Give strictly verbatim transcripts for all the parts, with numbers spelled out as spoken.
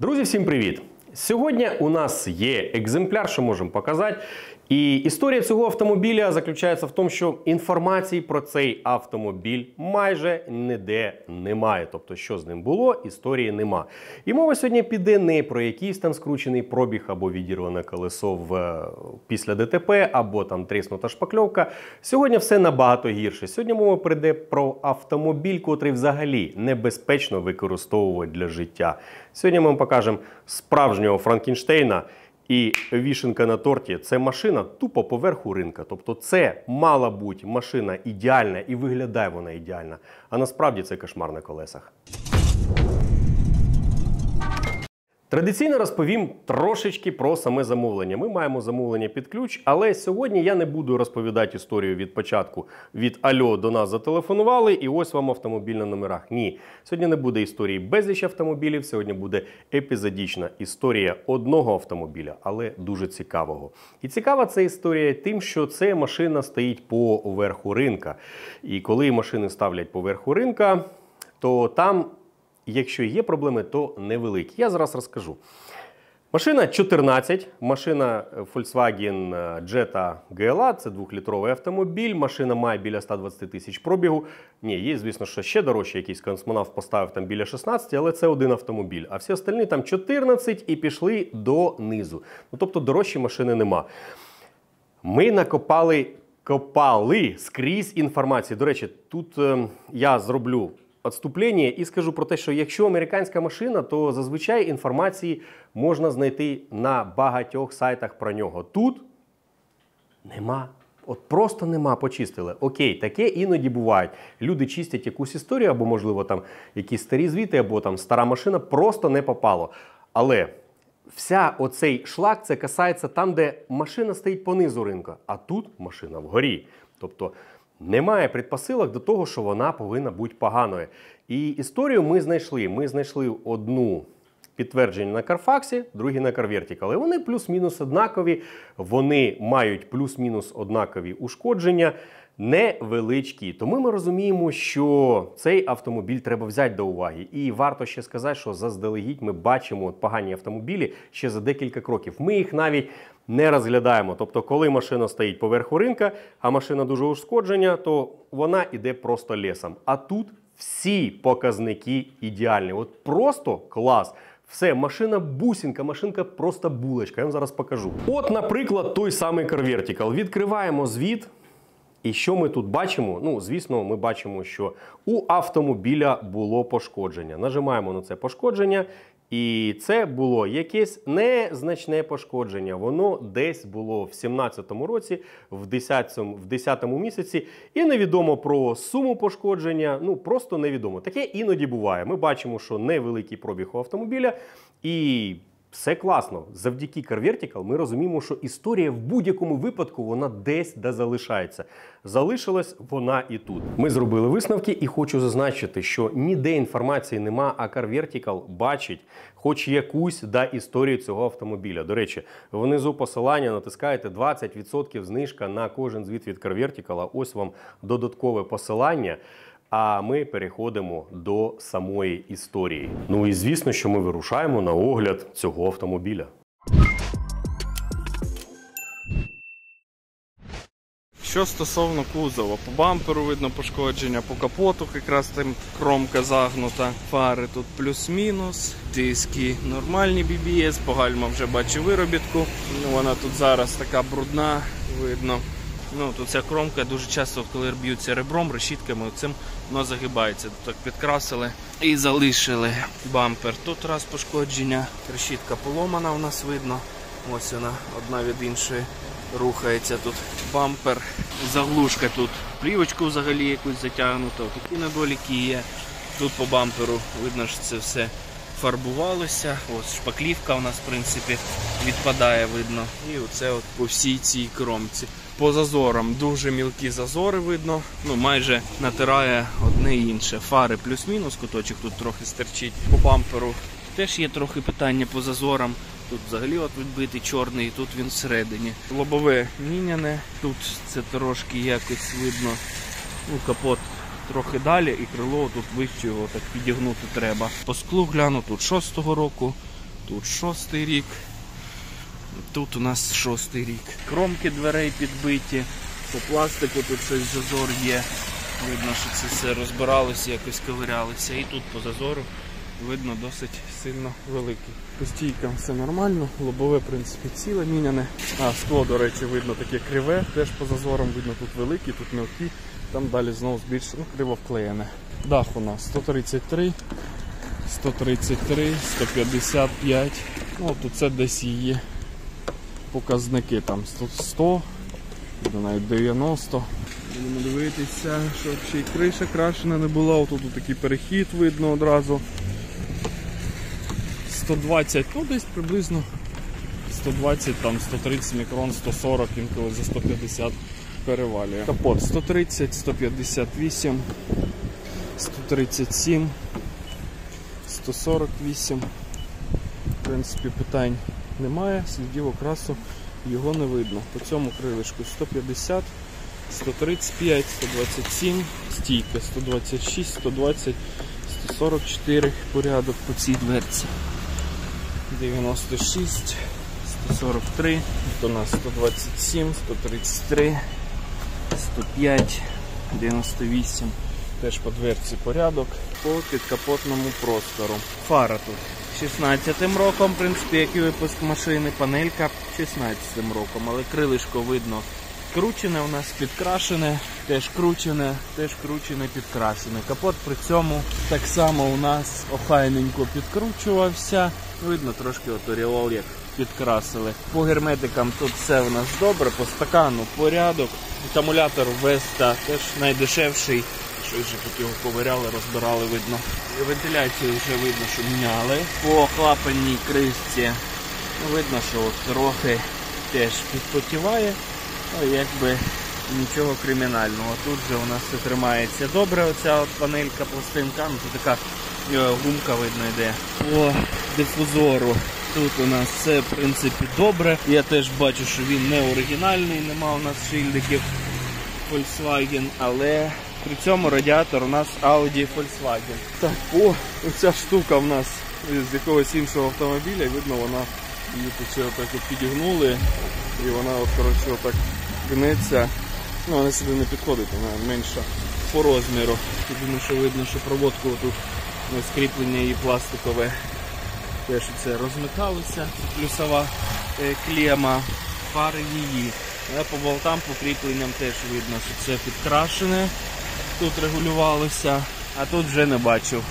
Друзі, всім привіт! Сьогодні у нас є екземпляр, що можемо показати. І історія цього автомобіля заключається в тому, що інформації про цей автомобіль майже ніде немає. Тобто, що з ним було, історії нема. І мова сьогодні піде не про якийсь там скручений пробіг або відірване колесо в, після ДТП, або там тріснута шпакльовка. Сьогодні все набагато гірше. Сьогодні мова прийде про автомобіль, котрий взагалі небезпечно використовувати для життя. Сьогодні ми вам покажемо справжнього Франкенштейна. І вішенка на торті – це машина тупо поверху ринка. Тобто це мала бути машина ідеальна і виглядає вона ідеально. А насправді це кошмар на колесах. Традиційно розповім трошечки про саме замовлення. Ми маємо замовлення під ключ, але сьогодні я не буду розповідати історію від початку. Від «Альо» до нас зателефонували і ось вам автомобіль на номерах. Ні, сьогодні не буде історії безліч автомобілів, сьогодні буде епізодична історія одного автомобіля, але дуже цікавого. І цікава ця історія тим, що ця машина стоїть по верху ринка. І коли машини ставлять по верху ринка, то там... Якщо є проблеми, то невеликі. Я зараз розкажу. Машина чотирнадцять, машина Volkswagen Jetta джі ел ей, це двохлітровий автомобіль, машина має біля ста двадцяти тисяч пробігу. Ні, є, звісно, що ще дорожче, якийсь космонавт поставив там біля шістнадцяти, але це один автомобіль. А всі остальні там чотирнадцять і пішли донизу. Ну, тобто дорожчі машини нема. Ми накопали, копали скрізь інформацію. До речі, тут е, я зроблю відступлення і скажу про те, що якщо американська машина, то зазвичай інформації можна знайти на багатьох сайтах про нього. Тут нема. От просто нема, почистили. Окей, таке іноді буває. Люди чистять якусь історію, або, можливо, там якісь старі звіти, або там стара машина, просто не попало. Але вся оцей шлак, це касається там, де машина стоїть понизу ринку, а тут машина вгорі. Тобто немає предпосилок до того, що вона повинна бути поганою. І історію ми знайшли. Ми знайшли одну підтвердження на Carfax, другі на CarVertical. І вони плюс-мінус однакові, вони мають плюс-мінус однакові ушкодження, невеличкі. Тому ми розуміємо, що цей автомобіль треба взяти до уваги. І варто ще сказати, що заздалегідь ми бачимо погані автомобілі ще за декілька кроків. Ми їх навіть не розглядаємо. Тобто, коли машина стоїть поверху ринка, а машина дуже ушкоджена, то вона йде просто лісом. А тут всі показники ідеальні. От просто клас. Все, машина бусинка, машинка просто булочка. Я вам зараз покажу. От, наприклад, той самий CarVertical. Відкриваємо звіт. І що ми тут бачимо? Ну, звісно, ми бачимо, що у автомобіля було пошкодження. Нажимаємо на це пошкодження. І це було якесь незначне пошкодження. Воно десь було в сімнадцятому році, в десятому, в десятому місяці. І невідомо про суму пошкодження, ну просто невідомо. Таке іноді буває. Ми бачимо, що невеликий пробіг у автомобіля і все класно. Завдяки CarVertical ми розуміємо, що історія в будь-якому випадку вона десь де залишається. Залишилась вона і тут. Ми зробили висновки і хочу зазначити, що ніде інформації нема, а CarVertical бачить хоч якусь да, історію цього автомобіля. До речі, внизу посилання натискаєте двадцять відсотків знижка на кожен звіт від CarVertical. Ось вам додаткове посилання. А ми переходимо до самої історії. Ну і звісно, що ми вирушаємо на огляд цього автомобіля. Що стосовно кузова, по бамперу видно пошкодження, по капоту якраз там кромка загнута, фари тут плюс-мінус, диски нормальні бі бі ес, по гальмам вже бачу виробітку, ну, вона тут зараз така брудна, видно. Ну, тут ця кромка дуже часто, коли б'ються ребром, решітками, цим воно загибається. Так підкрасили і залишили бампер. Тут раз пошкодження, решітка поломана у нас видно. Ось вона, одна від іншої рухається. Тут бампер, заглушка тут, плівочку взагалі якусь затягнуто, такі недоліки є. Тут по бамперу видно, що це все фарбувалося. Ось шпаклівка у нас, в принципі, відпадає, видно. І оце от по всій цій кромці. По зазорам дуже мілкі зазори видно, ну майже натирає одне і інше. Фари плюс-мінус, куточок тут трохи стерчить. По бамперу теж є трохи питання по зазорам. Тут взагалі от відбитий чорний, тут він всередині. Лобове міняне, тут це трошки якось видно, ну капот трохи далі і крило тут вище його так підігнути треба. По склу гляну, тут шостого року, тут шостий рік. Тут у нас шостий рік. Кромки дверей підбиті, по пластику тут щось зазор є. Видно, що це все розбиралося, якось ковирялося. І тут по зазору видно досить сильно великий. По стійкам все нормально, лобове, в принципі, ціле міняне. А, скло, до речі, видно таке криве, теж по зазорам видно тут великий, тут мілкий. Там далі знову збільшено, ну, криво вклеєне. Дах у нас сто тридцять три, сто тридцять три, сто п'ятдесят п'ять. Ну, тут це десь її показники, там сто, навіть дев'яносто. Будемо дивитися, щоб ще й криша крашена не була. Тут такий перехід видно одразу. сто двадцять, ну десь приблизно сто двадцять, там сто тридцять мікрон, сто сорок, інколи за сто п'ятдесят перевалює. Капот сто тридцять, сто п'ятдесят вісім, сто тридцять сім, сто сорок вісім. В принципі, питань немає, слідів окрасу його не видно. По цьому крилишку сто п'ятдесят, сто тридцять п'ять, сто двадцять сім, стійка сто двадцять шість, сто двадцять, сто сорок чотири порядок по цій дверці. дев'яносто шість, сто сорок три, тут у нас сто двадцять сім, сто тридцять три, сто п'ять, дев'яносто вісім. Теж по дверці порядок. По підкапотному простору. Фара тут шістнадцятим роком, в принципі, як і випуск машини, панелька шістнадцятим роком, але крилишко видно кручене у нас, підкрашене, теж кручене, теж кручене, підкрашене. Капот при цьому так само у нас охайненько підкручувався. Видно трошки от оріол, як підкрасили. По герметикам тут все у нас добре, по стакану порядок. Акумулятор Веста теж найдешевший. Щось вже тут його ковиряли, розбирали, видно. Вентиляцію вже видно, що міняли. По клапанній кришці видно, що от трохи теж підпотіває. Ну, якби нічого кримінального. Тут же у нас все тримається добре, оця от панелька, пластинка, ну це така гумка видно йде. По дифузору тут у нас все в принципі добре. Я теж бачу, що він не оригінальний, нема у нас шильдиків Volkswagen, але при цьому радіатор у нас Audi Volkswagen. Так, о, оця штука в нас з якогось іншого автомобіля, видно, вона її тут все отак от підігнули, і вона от, коротше, отак гнеться. Ну, вона сюди не підходить, вона менша по розміру. Єдине, що видно, що проводку тут скріплення її пластикове теж це розмикалося, плюсова е, клема, фари її. Але по болтам, по кріпленням теж видно, що це підкрашене, тут регулювалося, а тут вже не бачив,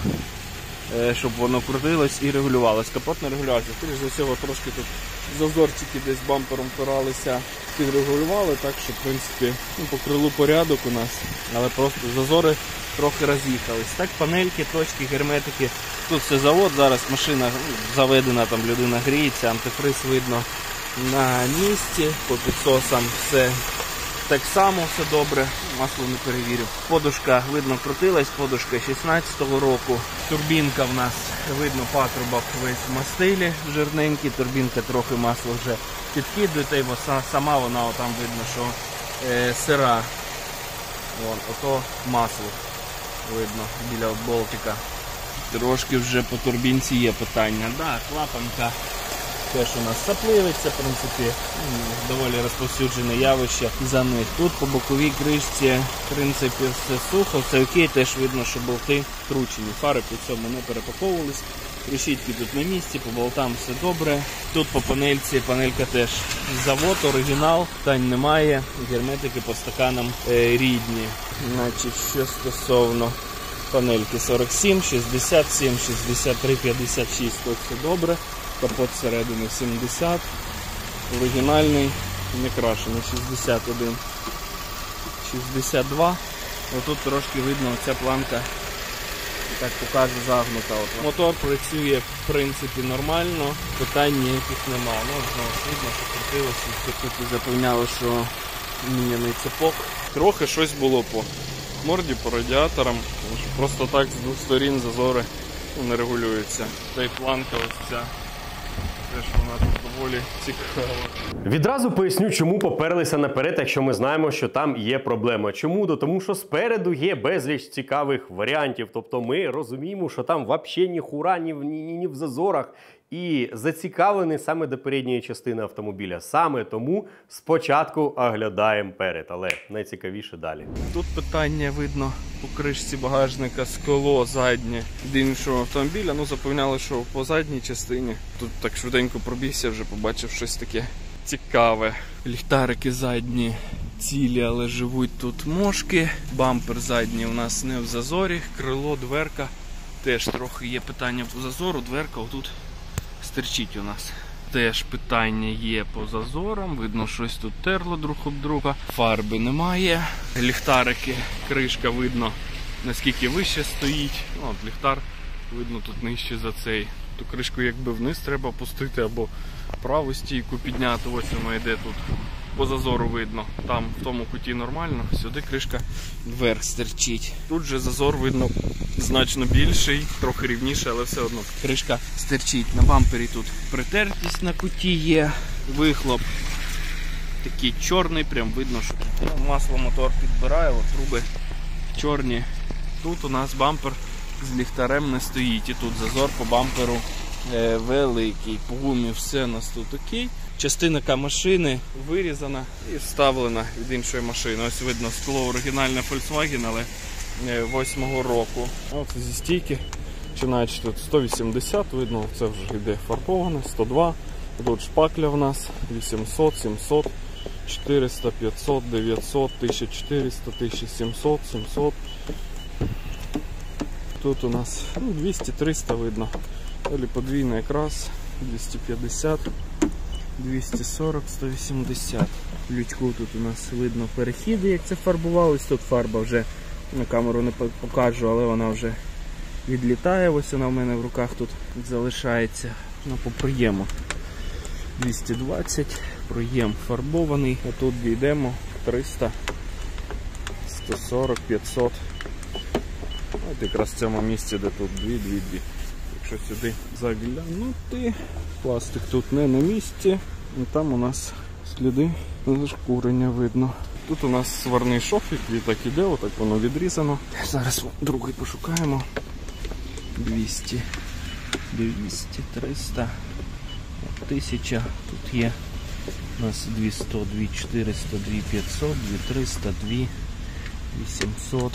е, щоб воно крутилось і регулювалось. Капот не регулювався, скоріш за всього трошки тут зазорчики десь бампером впиралися, підрегулювали, так що в принципі ну, по крилу порядок у нас, але просто зазори трохи роз'їхались. Так, панельки, точки, герметики, тут все завод, зараз машина ну, заведена, там людина гріється, антифриз видно на місці, по підсосам все так само, все добре, масло не перевірю. Подушка, видно, крутилась, подушка шістнадцятого року. Турбінка в нас, видно, патрубок весь в мастилі, жирненький, турбінка трохи масло вже підкидує, бо сама вона, там видно, що е, сира. Вон, ото масло видно біля болтика. Трошки вже по турбінці є питання. Да, клапанка теж у нас сапливиться, в принципі, доволі розповсюджене явище за них. Тут по боковій кришці, в принципі, все сухо, все окей, теж видно, що болти кручені. Фари при цьому не перепаковувались, решітки тут на місці, по болтам все добре. Тут по панельці, панелька теж завод, оригінал, питань немає, герметики по стаканам е, рідні. Значить, що стосовно панельки сорок сім, шістдесят сім, шістдесят три, п'ятдесят шість, тут все добре. Капот всередині сімдесят, оригінальний, не крашений, шістдесят один, шістдесят два. Отут трошки видно, оця планка, так покажу, загнута. От. Мотор працює в принципі нормально, питань ніяких нема. Ну, знову ж видно, що крутилося, тут запевняло, що міняний цепок. Трохи щось було по морді, по радіаторам, просто так з двох сторін зазори не регулюються. Та й планка ось ця. Теж вона тут доволі цікава. Відразу поясню, чому поперлися наперед, якщо ми знаємо, що там є проблема. Чому? То тому що спереду є безліч цікавих варіантів. Тобто ми розуміємо, що там взагалі ні хура, ні в, ні, ні в зазорах. і зацікавлений саме до передньої частини автомобіля. Саме тому спочатку оглядаємо перед, але найцікавіше далі. Тут питання видно по кришці багажника, скло заднє до іншого автомобіля. Ну, запевняли, що по задній частині. Тут так швиденько пробігся, вже побачив щось таке цікаве. Ліхтарики задні цілі, але живуть тут мошки. Бампер задній у нас не в зазорі. Крило, дверка. Теж трохи є питання по зазору. Дверка отут стерчить у нас. Теж питання є по зазорам. Видно, щось тут терло друг об друга. Фарби немає. Ліхтарики, кришка видно, наскільки вище стоїть. Ну, от ліхтар видно тут нижче за цей. Ту кришку якби вниз треба опустити або праву стійку підняти. Ось вона йде тут. По зазору видно. Там в тому куті нормально. Сюди кришка вверх стерчить. Тут же зазор видно значно більший, трохи рівніше, але все одно кришка стерчить. На бампері тут притертість на куті є. Вихлоп такий чорний, прям видно, що ну, масло мотор підбирає, от труби чорні. Тут у нас бампер з ліхтарем не стоїть. І тут зазор по бамперу е, великий. По гумі все у нас тут окей. Частинка машини вирізана і вставлена від іншої машини. Ось видно скло оригінальне Volkswagen, але восьмого року. Ось зі стійки починаючи тут сто вісімдесят, видно, це вже йде фарбоване, сто два. Тут шпакля в нас вісімсот, сімсот, чотириста, п'ятсот, дев'ятсот, тисяча чотириста, тисяча сімсот, сімсот. Тут у нас ну, двісті, триста видно. Далі подвійний якраз двісті п'ятдесят, двісті сорок, сто вісімдесят. В лючку тут у нас видно перехіди, як це фарбувалось. Тут фарба вже на камеру не покажу, але вона вже відлітає. Ось вона в мене в руках тут залишається. Ну, по проєму двісті двадцять, проєм фарбований. А тут дійдемо триста, сто сорок, п'ятсот. От якраз в цьому місці, де тут дві, дві, дві. Якщо сюди заглянути, пластик тут не на місці. І там у нас сліди зашкурення видно. Тут у нас сварний шов, який так іде, отак воно відрізано. Зараз другий пошукаємо. двісті, двісті, триста, тисяча. Тут є у нас двісті, двісті, чотириста, двісті, п'ятсот, двісті, триста, двісті, вісімсот.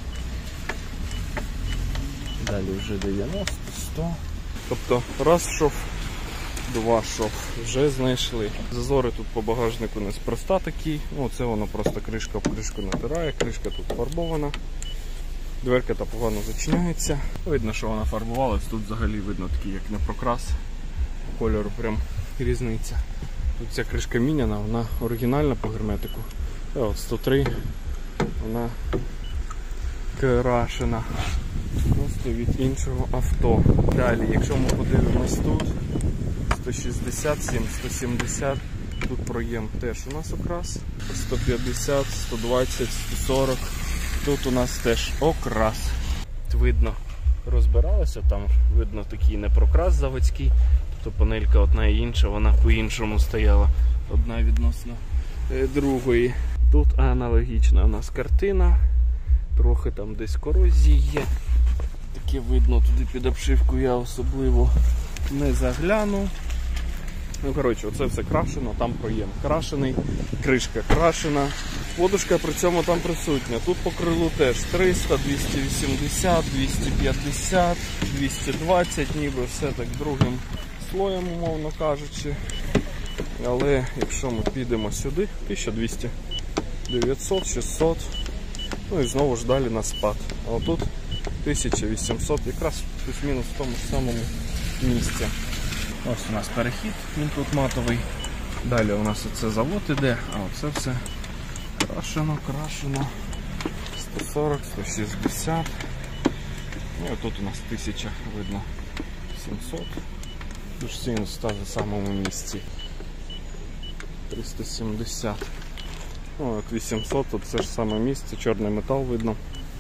Далі вже дев'яносто, сто. Тобто раз шов, два шов вже знайшли. Зазори тут по багажнику неспроста такі. Ну, це воно просто кришка в кришку натирає, кришка тут фарбована. Дверка та погано зачиняється. Видно, що вона фарбувалась. Тут взагалі видно такий, як не прокрас. Кольору прям різниця. Тут ця кришка міняна, вона оригінальна по герметику. А от сто три вона крашена. Просто від іншого авто. Далі, якщо ми подивимось тут, сто шістдесят сім, сто сімдесят, тут проєм теж у нас окрас. сто п'ятдесят, сто двадцять, сто сорок, тут у нас теж окрас. Видно, розбиралося, там видно такий не прокрас заводський, тобто панелька одна і інша, вона по-іншому стояла, одна відносно другої. Тут аналогічна у нас картина, трохи там десь корозії є. Таке видно, туди під обшивку я особливо не загляну. Ну, коротше, оце все крашено, там проєм крашений, кришка крашена. Подушка при цьому там присутня. Тут по крилу теж триста, двісті вісімдесят, двісті п'ятдесят, двісті двадцять, ніби все так другим слоєм, умовно кажучи. Але якщо ми підемо сюди, тисяча двісті, дев'ятсот, шістсот, ну і знову ж далі на спад. А отут тисяча вісімсот, якраз плюс-мінус в тому ж самому місці. Ось у нас перехід, він тут матовий. Далі у нас оце завод іде, а оце все крашено, крашено. сто сорок, сто шістдесят. Ну і тут у нас тисяча, видно, сімсот. Плюс-мінус в тому самому місці. триста сімдесят. Ну, от вісімсот, тут це ж саме місце, чорний метал видно.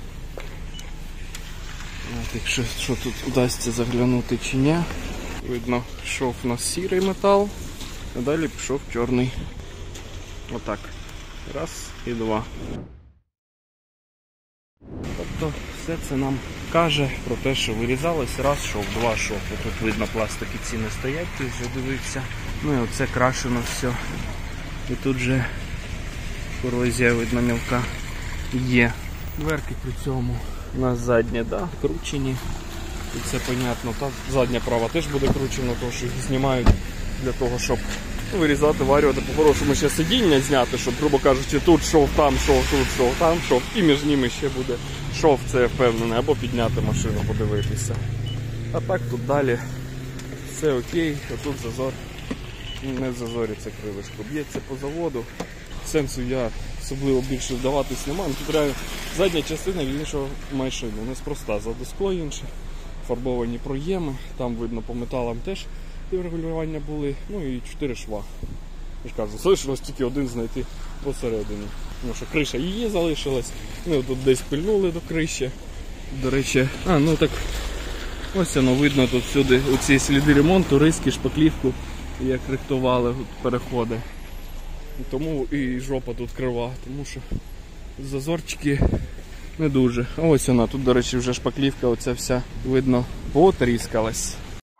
От, якщо що тут вдасться заглянути чи ні. Видно, йшов у нас сірий метал, а далі пішов чорний. Отак. Раз і два. Тобто все це нам каже про те, що вирізалось раз шов, два шов. Тут видно, пластики ці не стоять, ти вже дивився. Ну і оце крашено все. І тут же корозія, видно, мілка є. Дверки при цьому у нас задні, да, кручені. І це понятно. Так, задня права теж буде кручена, тому що їх знімають для того, щоб вирізати, варювати, по-хорошому ще сидіння зняти, щоб, грубо кажучи, тут шов, там шов, тут шов, там шов, і між ними ще буде шов, це впевнений, або підняти машину, подивитися. А так тут далі все окей, а тут зазор, не в зазорі це крилишко, б'ється по заводу. Сенсу я особливо більше вдаватись немає, тут реально задня частина від іншого машини, неспроста, задоскло інше, фарбовані проєми, там видно по металам теж регулювання були, ну і чотири шва. Я ж кажу, залишилось тільки один знайти посередині. Тому що криша її залишилась, ну тут десь пильнули до криші. До речі, а, ну так, ось воно видно тут всюди оці сліди ремонту, риски, шпаклівку, як рихтували от переходи. Тому і жопа тут крива, тому що зазорчики не дуже. А ось вона, тут, до речі, вже шпаклівка оця вся, видно, потріскалась.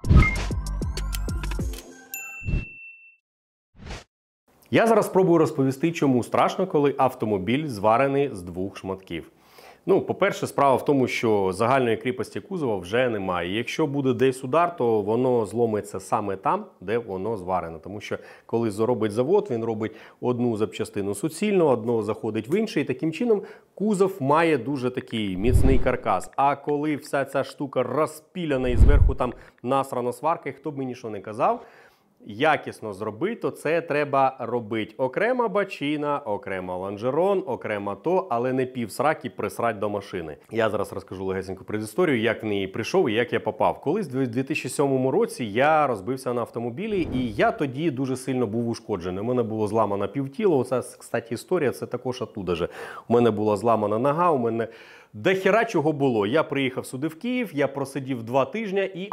Я зараз спробую розповісти, чому страшно, коли автомобіль зварений з двох шматків. Ну, по-перше, справа в тому, що загальної кріпості кузова вже немає. Якщо буде десь удар, то воно зломиться саме там, де воно зварено. Тому що коли робить завод, він робить одну запчастину суцільно, одну заходить в інший. І таким чином кузов має дуже такий міцний каркас. А коли вся ця штука розпіляна і зверху там насрано сварка, хто б мені що не казав, якісно зробити, то це треба робити. Окрема бачина, окрема лонжерон, окрема то, але не півсраки присрать до машини. Я зараз розкажу легесеньку предісторію, як в неї прийшов і як я попав. Колись в дві тисячі сьомому році я розбився на автомобілі, і я тоді дуже сильно був ушкоджений. У мене було зламано півтіло, оце, кстати, історія, це також оттуда же. У мене була зламана нога, у мене дохера чого було. Я приїхав сюди в Київ, я просидів два тижні і...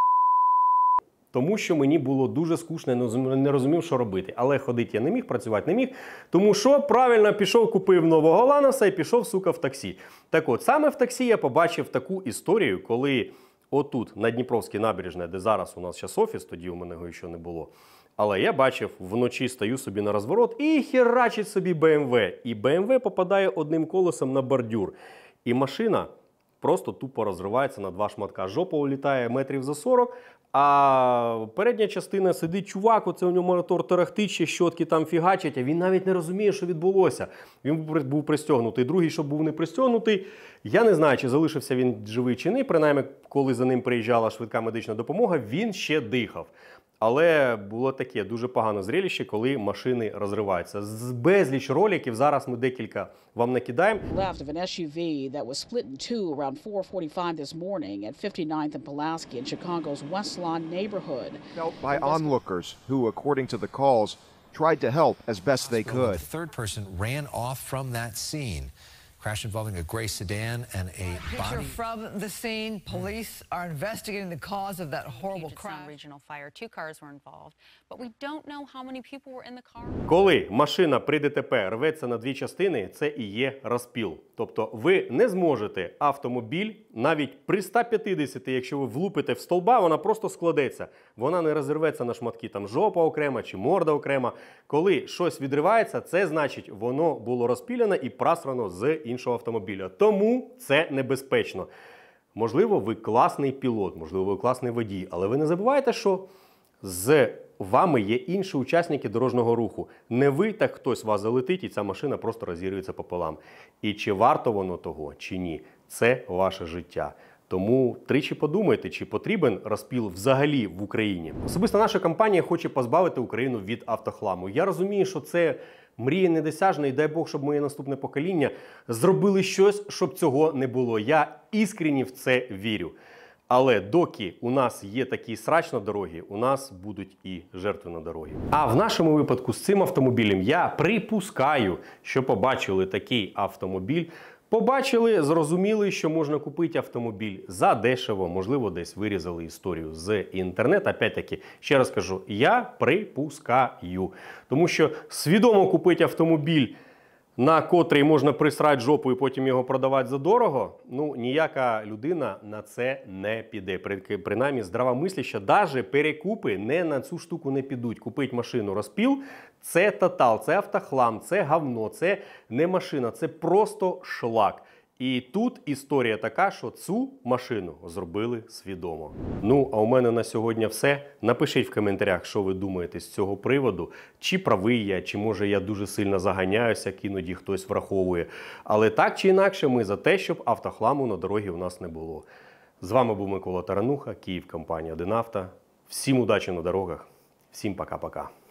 Тому що мені було дуже скучно, не розумів, що робити. Але ходити я не міг, працювати не міг. Тому що, правильно, пішов, купив нового Ланоса і пішов, сука, в таксі. Так от, саме в таксі я побачив таку історію, коли отут, на Дніпровській набережній, де зараз у нас зараз офіс, тоді у мене його ще не було. Але я бачив, вночі стою собі на розворот і херачить собі Бе Ем Ве. І Бе Ем Ве попадає одним колесом на бордюр. І машина просто тупо розривається на два шматка. Жопа улітає метрів за сорок, а передня частина сидить чувак, оце у нього мотор тарахтить, ще щотки там фігачать, а він навіть не розуміє, що відбулося. Він був пристягнутий. Другий, що був не пристягнутий, я не знаю, чи залишився він живий чи ні. Принаймні, коли за ним приїжджала швидка медична допомога, він ще дихав. Але було таке дуже погане зрелище, коли машини розриваються. З безліч роликів, зараз ми декілька вам накидаємо. Left of an S U V that was split in two around four forty-five this morning at fifty-ninth and Pulaski in Chicago's West Lawn neighborhood. Felt by onlookers who, according to the calls, tried to help as best they could. The third person ran off from that scene. Crash involving a gray sedan and a Picture body. from the scene. Police are investigating the cause of that horrible Puget Sound crash. Regional Fire. Two cars were involved, but we don't know how many people were in the car. Коли машина при Де Те Пе рветься на дві частини, це і є розпіл. Тобто ви не зможете автомобіль, навіть при ста п'ятдесяти, якщо ви влупите в стовба, вона просто складеться. Вона не розірветься на шматки, там жопа окрема чи морда окрема. Коли щось відривається, це значить, воно було розпіляно і прасрано з іншого автомобіля. Тому це небезпечно. Можливо, ви класний пілот, можливо, ви класний водій, але ви не забувайте, що з вами є інші учасники дорожнього руху. Не ви, так хтось вас залетить, і ця машина просто розірюється пополам. І чи варто воно того, чи ні, це ваше життя. Тому тричі подумайте, чи потрібен розпіл взагалі в Україні. Особисто наша компанія хоче позбавити Україну від автохламу. Я розумію, що це мрія недосяжна, і дай Бог, щоб моє наступне покоління зробили щось, щоб цього не було. Я іскренні в це вірю. Але доки у нас є такий срач на дорогі, у нас будуть і жертви на дорогі. А в нашому випадку з цим автомобілем я припускаю, що побачили такий автомобіль, побачили, зрозуміли, що можна купити автомобіль за дешево, можливо, десь вирізали історію з інтернету. Опять-таки, ще раз кажу, я припускаю. Тому що свідомо купити автомобіль на котрий можна присрати жопу і потім його продавати за дорого, ну, ніяка людина на це не піде. При, принаймні, здравомисляща, навіть перекупи не на цю штуку не підуть. Купить машину розпіл – це тотал, це автохлам, це говно, це не машина, це просто шлак. І тут історія така, що цю машину зробили свідомо. Ну, а у мене на сьогодні все. Напишіть в коментарях, що ви думаєте з цього приводу. Чи правий я, чи може я дуже сильно заганяюся, як іноді хтось враховує. Але так чи інакше, ми за те, щоб автохламу на дорогі у нас не було. З вами був Микола Тарануха, Київ, компанія Динавто. Всім удачі на дорогах. Всім пока-пока.